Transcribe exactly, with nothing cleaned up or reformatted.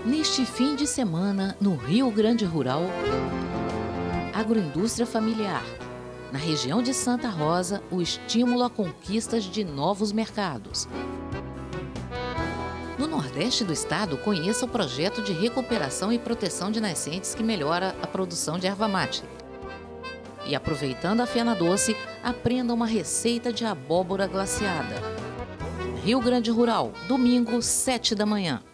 Neste fim de semana, no Rio Grande Rural, agroindústria familiar. Na região de Santa Rosa, o estímulo a conquistas de novos mercados. No Nordeste do estado, conheça o projeto de recuperação e proteção de nascentes que melhora a produção de erva mate. E aproveitando a Fena Doce, aprenda uma receita de abóbora glaciada. Rio Grande Rural, domingo, sete da manhã.